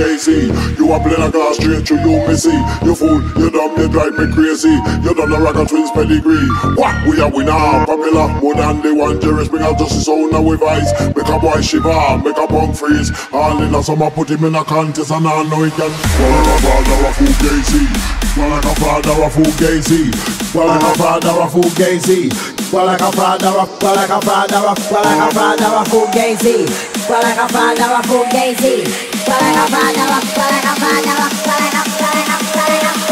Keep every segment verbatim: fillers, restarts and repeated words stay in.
fugazi. You a play like glass straight through you, me see. You fool, you dumb, you drive me crazy. You done a rock and twins pedigree. What? We are winner, popular, more than the one. Jerry's bring out just his own now with ice. Make a boy shiver, make a punk freeze. All in a summer, put him in a contest and I know he can. Well like a father a fugazi. Well like a father a fugazi. Well like a father a fugazi. Well like a father a, well like a father a, well like a father a fugazi. Well like a father a fugazi. Well like a father a, well like a father a, well like a, well like a, well like a, well like a.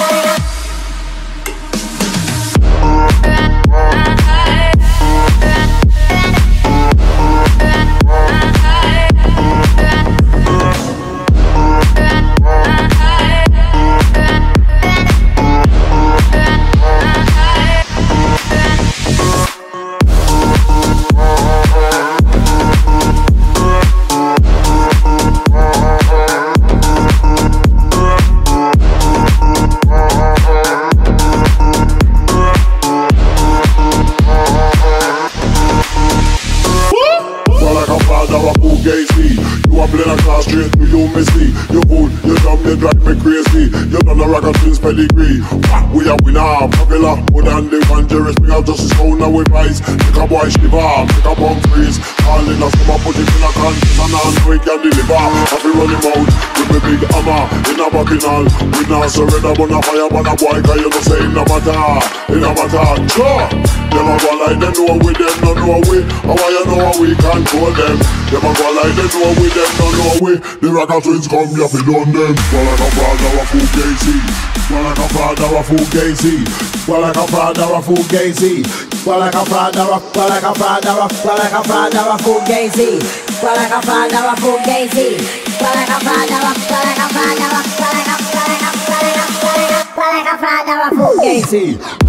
You a play like glass straight through you, me see. You fool, you dumb, you drive me crazy. You done a rock and twins pedigree. We are winner, popular, more than the one. Jerry's bring out just his own now with ice. Make a boy shiver, make a punk freeze. All in a summer, put it in a contest and I know he can deliver. Have to run him out with me big hammer in a bacchanal. We not surrender, but a fire, but a boy, cause you know say it no matter, it no matter. Sure, them a go like them know we, them no know we. How why you know we control them? Them a go like them know we, them no know we. The rock and twins come here fi done them. Well like a father a fugazi. Well like a father a fugazi. Well like a father a fugazi. Well like a father a, well like a father a, well like a father a fugazi. Well like a father a fugazi. Well like a father a, well like a father a, well like a, well like a, well like a, well like a, well like a father a fugazi.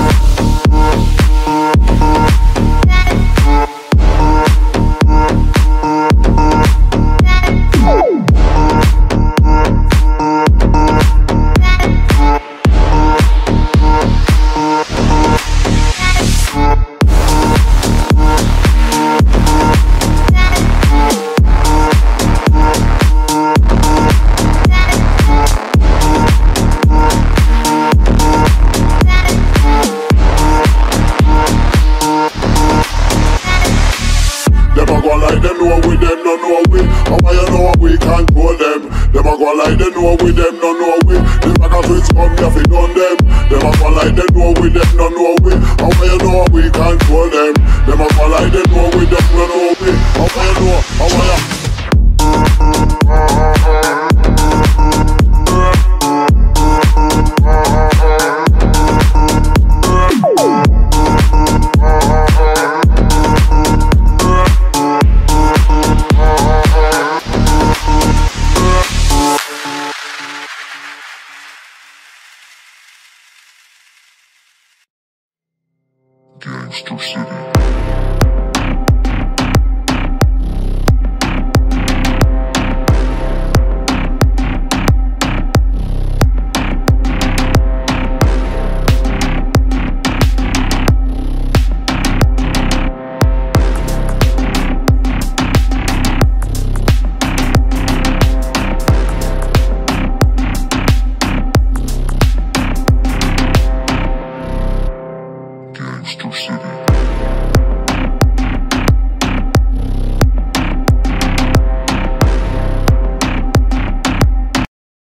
Like they know with them, no know we. The rock and twins come here fi done them. Them a go like they know with them, no know we. How you know we control them? Them a go like they know with them, no know we.